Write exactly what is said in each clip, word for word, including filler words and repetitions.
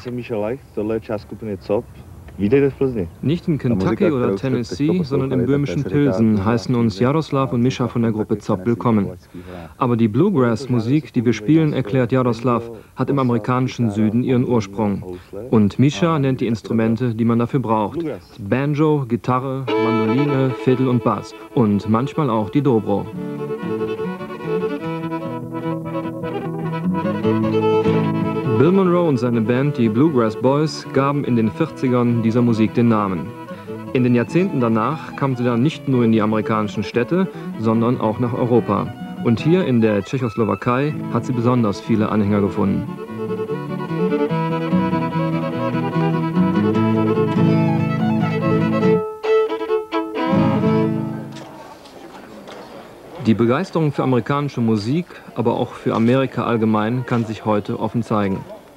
Nicht in Kentucky oder Tennessee, sondern im böhmischen Pilsen heißen uns Jaroslav und Mischa von der Gruppe Zop willkommen. Aber die Bluegrass-Musik, die wir spielen, erklärt Jaroslav, hat im amerikanischen Süden ihren Ursprung. Und Mischa nennt die Instrumente, die man dafür braucht. Banjo, Gitarre, Mandoline, Fiddle und Bass. Und manchmal auch die Dobro. Bill Monroe und seine Band, die Bluegrass Boys, gaben in den vierzigern dieser Musik den Namen. In den Jahrzehnten danach kam sie dann nicht nur in die amerikanischen Städte, sondern auch nach Europa. Und hier in der Tschechoslowakei hat sie besonders viele Anhänger gefunden. Die Begeisterung für amerikanische Musik, aber auch für Amerika allgemein, kann sich heute offen zeigen.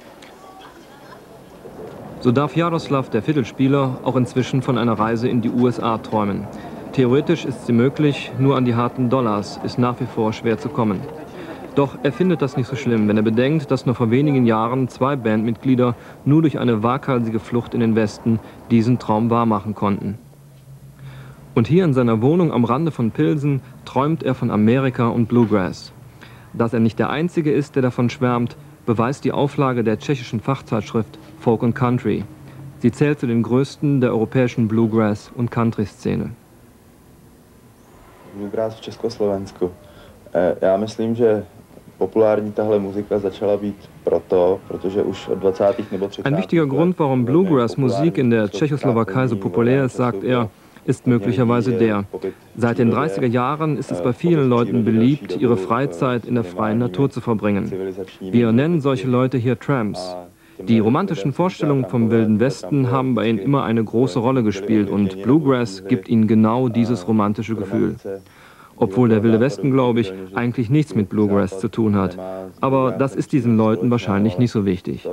So darf Jaroslav, der Fiddlespieler, auch inzwischen von einer Reise in die U S A träumen. Theoretisch ist sie möglich, nur an die harten Dollars ist nach wie vor schwer zu kommen. Doch er findet das nicht so schlimm, wenn er bedenkt, dass nur vor wenigen Jahren zwei Bandmitglieder nur durch eine waghalsige Flucht in den Westen diesen Traum wahrmachen konnten. Und hier in seiner Wohnung am Rande von Pilsen träumt er von Amerika und Bluegrass. Dass er nicht der Einzige ist, der davon schwärmt, beweist die Auflage der tschechischen Fachzeitschrift Folk and Country. Sie zählt zu den größten der europäischen Bluegrass- und Country-Szene. Bluegrass v Československu. Já myslím, že populární tahle muzika začala být proto, protože už od dvacátých nebo třicátých Ein wichtiger Grund, warum Bluegrass-Musik in der Tschechoslowakei so populär ist, sagt er, ist möglicherweise der. Seit den dreißiger Jahren ist es bei vielen Leuten beliebt, ihre Freizeit in der freien Natur zu verbringen. Wir nennen solche Leute hier Tramps. Die romantischen Vorstellungen vom Wilden Westen haben bei ihnen immer eine große Rolle gespielt und Bluegrass gibt ihnen genau dieses romantische Gefühl. Obwohl der Wilde Westen, glaube ich, eigentlich nichts mit Bluegrass zu tun hat. Aber das ist diesen Leuten wahrscheinlich nicht so wichtig.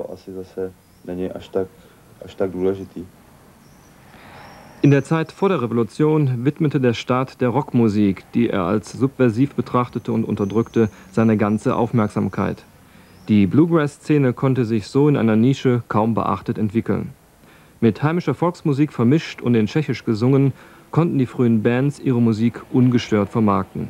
In der Zeit vor der Revolution widmete der Staat der Rockmusik, die er als subversiv betrachtete und unterdrückte, seine ganze Aufmerksamkeit. Die Bluegrass-Szene konnte sich so in einer Nische kaum beachtet entwickeln. Mit heimischer Volksmusik vermischt und in Tschechisch gesungen, konnten die frühen Bands ihre Musik ungestört vermarkten.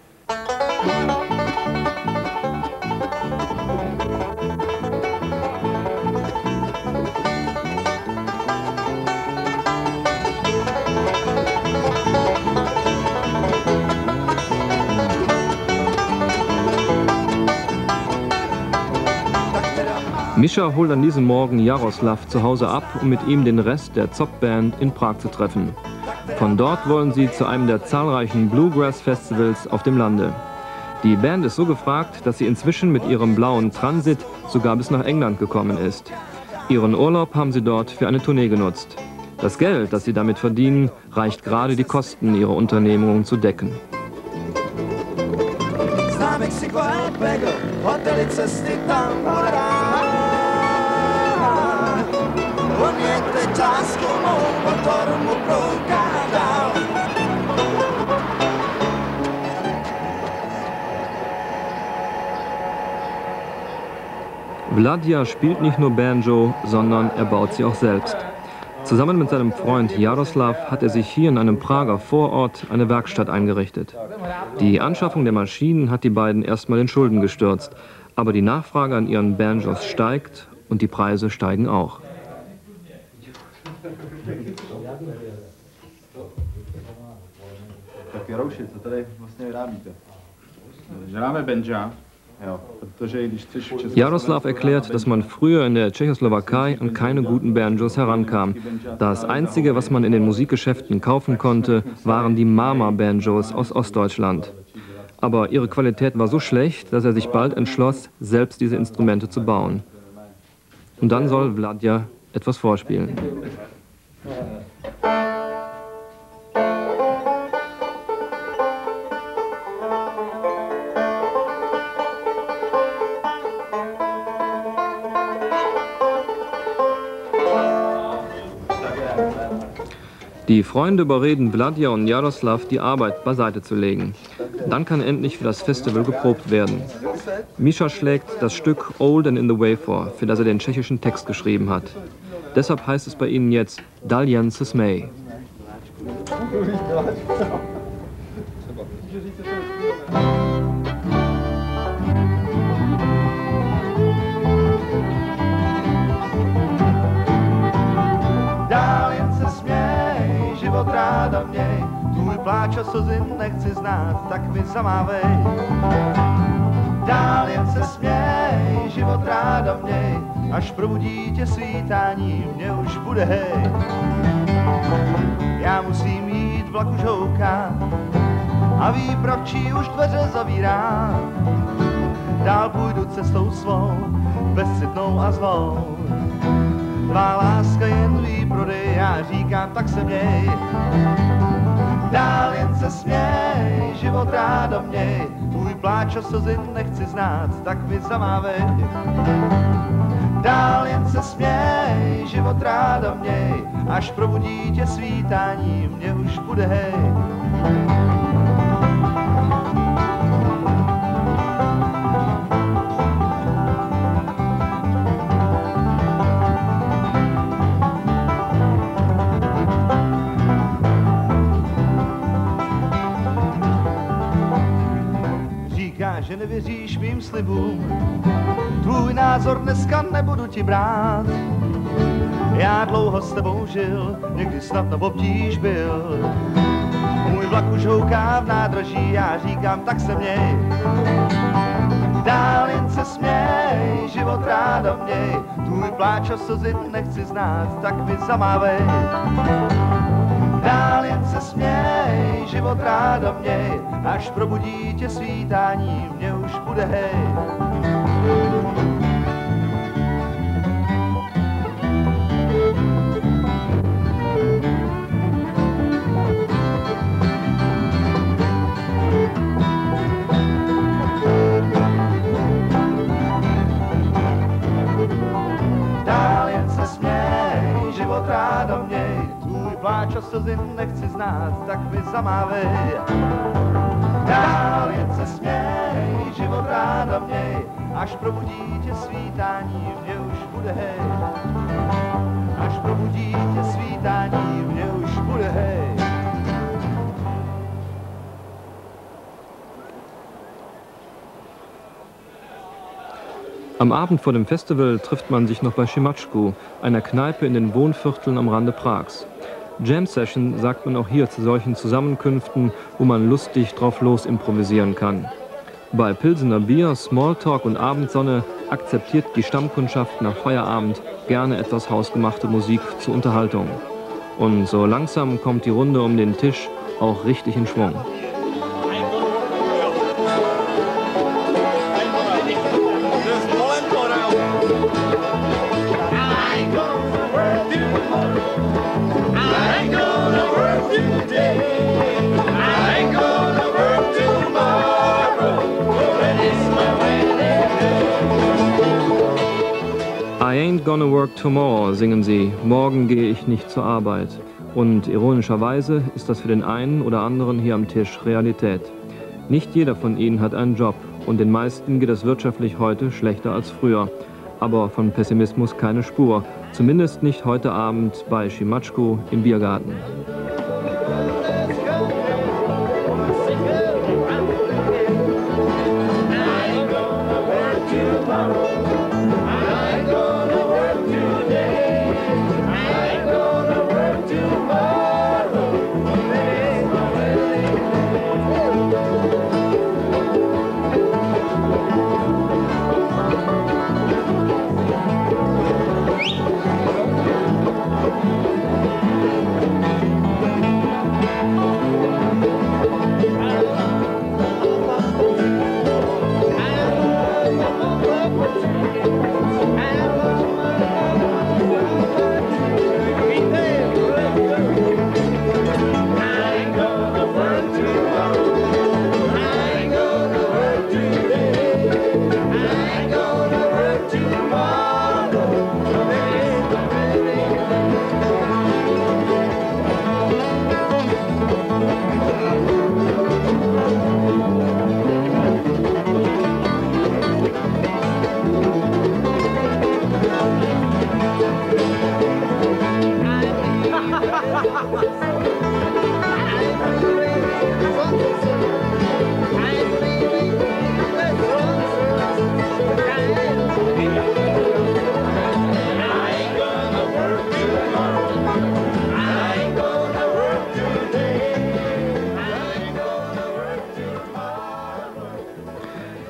Mischa holt an diesem Morgen Jaroslav zu Hause ab, um mit ihm den Rest der Zop-Band in Prag zu treffen. Von dort wollen sie zu einem der zahlreichen Bluegrass-Festivals auf dem Lande. Die Band ist so gefragt, dass sie inzwischen mit ihrem blauen Transit sogar bis nach England gekommen ist. Ihren Urlaub haben sie dort für eine Tournee genutzt. Das Geld, das sie damit verdienen, reicht gerade die Kosten ihrer Unternehmung zu decken. Vladja spielt nicht nur Banjo, sondern er baut sie auch selbst. Zusammen mit seinem Freund Jaroslav hat er sich hier in einem Prager Vorort eine Werkstatt eingerichtet. Die Anschaffung der Maschinen hat die beiden erstmal in Schulden gestürzt, aber die Nachfrage an ihren Banjos steigt und die Preise steigen auch. Jaroslav erklärt, dass man früher in der Tschechoslowakei an keine guten Banjos herankam. Das Einzige, was man in den Musikgeschäften kaufen konnte, waren die Mama-Banjos aus Ostdeutschland. Aber ihre Qualität war so schlecht, dass er sich bald entschloss, selbst diese Instrumente zu bauen. Und dann soll Vladja etwas vorspielen. Die Freunde überreden Vladja und Jaroslav, die Arbeit beiseite zu legen. Dann kann endlich für das Festival geprobt werden. Mischa schlägt das Stück Old and in the Way vor, für das er den tschechischen Text geschrieben hat. Deshalb heißt es bei ihnen jetzt Daljan se smej. Dál jen se směj, život ráda měj, tvůj pláč a slzy nechci znát, tak mi zamávej. Dál jen se směj, život ráda měj, až probudí tě svítání, mě už bude hej. Já musím jít, vlak už houká, a výpravčí už dveře zavírá. Dál půjdu cestou svou, bezcitnou a zlou. Tvá láska jen výprodej, já říkám, tak se měj. Dál jen se směj, život ráda měj, tvůj pláč a slzy nechci znát, tak mi zamávej. Dál jen se směj, život ráda měj, až probudí tě svítání, mě už bude hej. Že nevěříš mým slibům, tvůj názor dneska nebudu ti brát. Já dlouho s tebou žil, někdy snad na obtíž byl. Můj vlak už houká v nádraží, já říkám, tak se měj. Dál jen se směj, život ráda měj, tvůj pláč a slzy nechci znát, tak mi zamávej. Dál jen se směj, život ráda měj, až probudí tě svítání, mě už bude hej. Dál jen se směj, život ráda měj, tvůj pláč a slzy nechci znát, tak mi zamávej. Dál jen se směj, život ráda měj, až probudí tě svítání, mě už bude hej. Až probudí tě svítání, mě už bude hej. Am Abend vor dem Festival trifft man sich noch bei Šimačku, einer Kneipe in den Wohnvierteln am Rande Prags. Jam Session sagt man auch hier zu solchen Zusammenkünften, wo man lustig drauf los improvisieren kann. Bei Pilsener Bier, Smalltalk und Abendsonne akzeptiert die Stammkundschaft nach Feierabend gerne etwas hausgemachte Musik zur Unterhaltung. Und so langsam kommt die Runde um den Tisch auch richtig in Schwung. I ain't gonna work tomorrow, singen sie. Morgen gehe ich nicht zur Arbeit. Und ironischerweise ist das für den einen oder anderen hier am Tisch Realität. Nicht jeder von ihnen hat einen Job und den meisten geht es wirtschaftlich heute schlechter als früher. Aber von Pessimismus keine Spur. Zumindest nicht heute Abend bei Šimačku im Biergarten.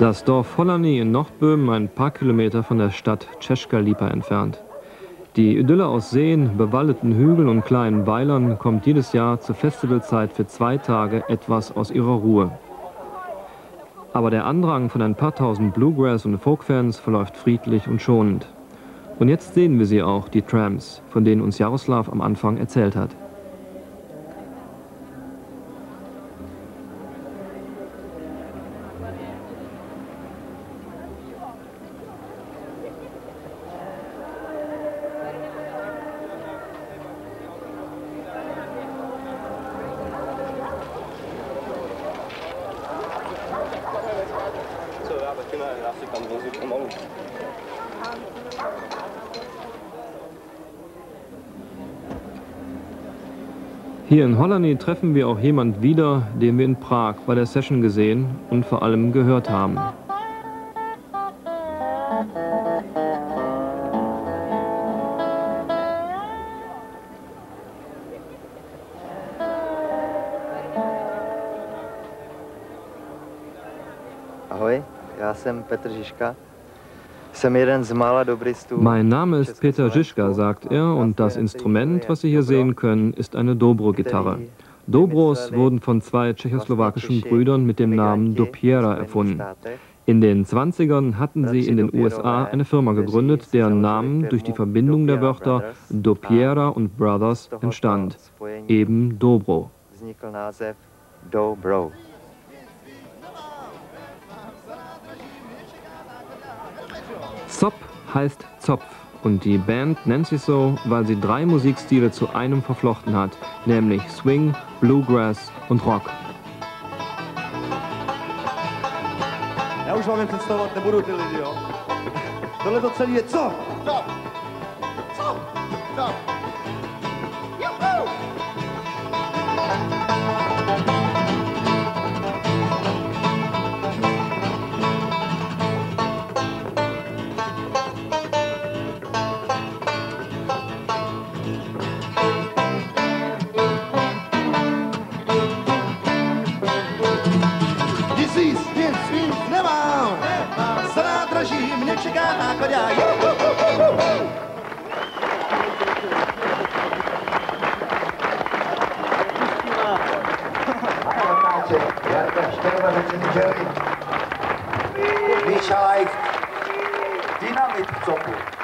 Das Dorf Holany in Nordböhmen, ein paar Kilometer von der Stadt Česká Lípa entfernt. Die Idylle aus Seen, bewaldeten Hügeln und kleinen Weilern kommt jedes Jahr zur Festivalzeit für zwei Tage etwas aus ihrer Ruhe. Aber der Andrang von ein paar tausend Bluegrass- und Folkfans verläuft friedlich und schonend. Und jetzt sehen wir sie auch, die Tramps, von denen uns Jaroslav am Anfang erzählt hat. Hier in Holany treffen wir auch jemand wieder, den wir in Prag bei der Session gesehen und vor allem gehört haben. Ahoj, já jsem Petr Žižka. Mein Name ist Peter Žižka, sagt er, und das Instrument, was Sie hier sehen können, ist eine Dobro-Gitarre. Dobros wurden von zwei tschechoslowakischen Brüdern mit dem Namen Dopiera erfunden. In den zwanzigern hatten sie in den U S A eine Firma gegründet, deren Namen durch die Verbindung der Wörter Dopiera und Brothers entstand, eben Dobro. Zop heißt Zopf und die Band nennt sich so, weil sie drei Musikstile zu einem verflochten hat, nämlich Swing, Bluegrass und Rock. Já už vám je představovat nebudu ty lidi, jo. Tohle to celé je co? Zop! Zop! Zop! Juhu! Mě čeká nákladák. Jarka Štěrba začne Míša Life. Dynamit v copu.